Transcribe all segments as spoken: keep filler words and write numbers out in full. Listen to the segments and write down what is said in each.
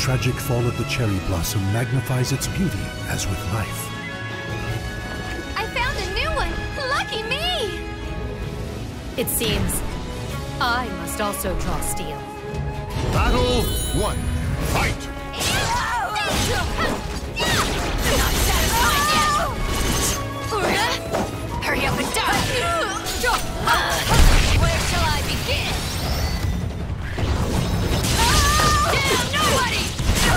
tragic fall of the cherry blossom magnifies its beauty as with life. I found a new one! Lucky me! It seems I must also draw steel. Battle one. Fight! Not satisfied yet! Hurry up and die! Where shall I begin? Damn nobody!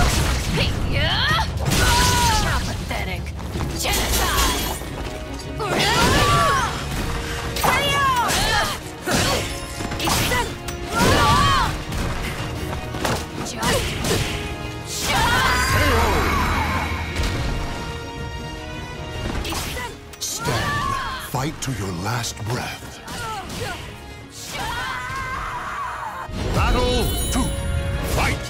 How pathetic! Genocide! Stand. Fight to your last breath. Battle two. Fight!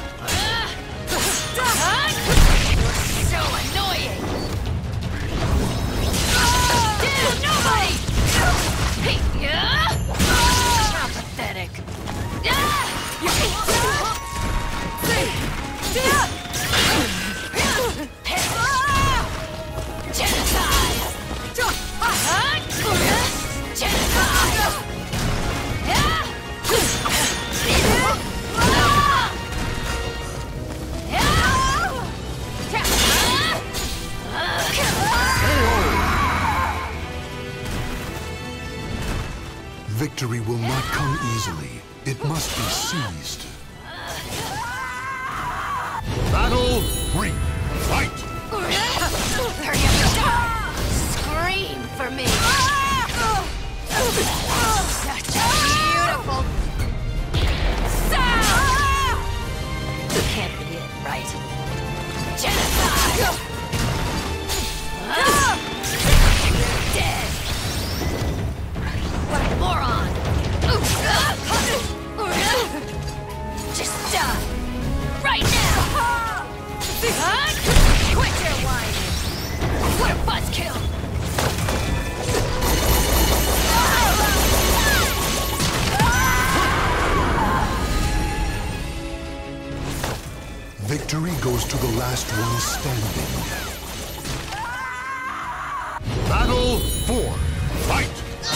You're so annoying! Damn nobody! How pathetic! Genocide! Genocide! Victory will not come easily. It must be seized. Battle three. Fight! Hurry up and die! Scream for me! Such a beautiful sound! Can't be it, right? Genocide! You're dead! What a moron! Just die! Right now! Quit your whining! What a buzzkill! Victory goes to the last one standing. Battle four. Fight!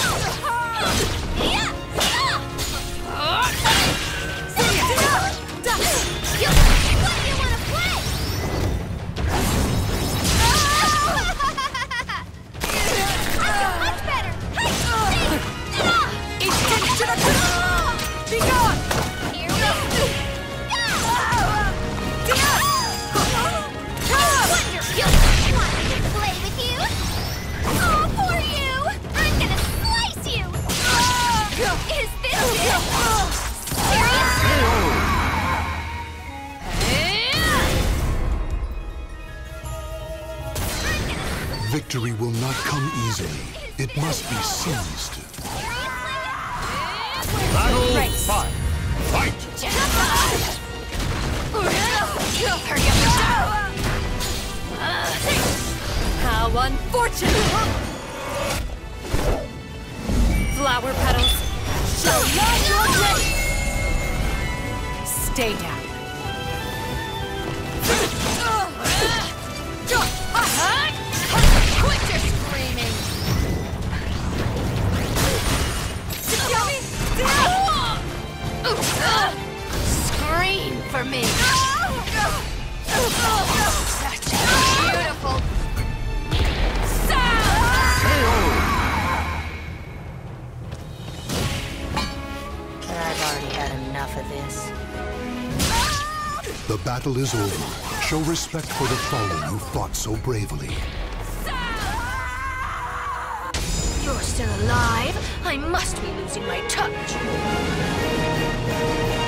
Victory will not come easily. It must be seized. Battle Race. five. Fight! Hurry up and die! How unfortunate! Flower petals shall not your grace! Stay down. Quit your screaming! Scream for me! Such a beautiful sound! I've already had enough of this. The battle is over. Show respect for the fallen who fought so bravely. You're still alive? I must be losing my touch.